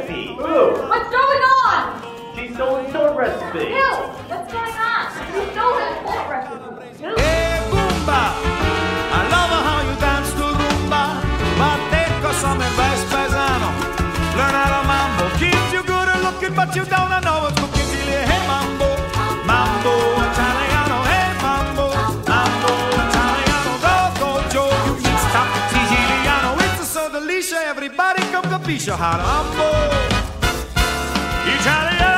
recipe. Ooh. What's going on? She stole his sword recipe. Bill, what's going on? You stole his sword recipe. Bill? Hey, Boomba, I love how you dance to rumba. Ma te cosa me vai spaesano. Learn how to mambo. Keeps you good at looking, but you don't know what's cooking till you hey mambo. Mambo Italiano, hey mambo. Mambo Italiano, go Joe, you need stop. Siciliano, it's so delicious. Everybody come capisce how to mambo Italiano.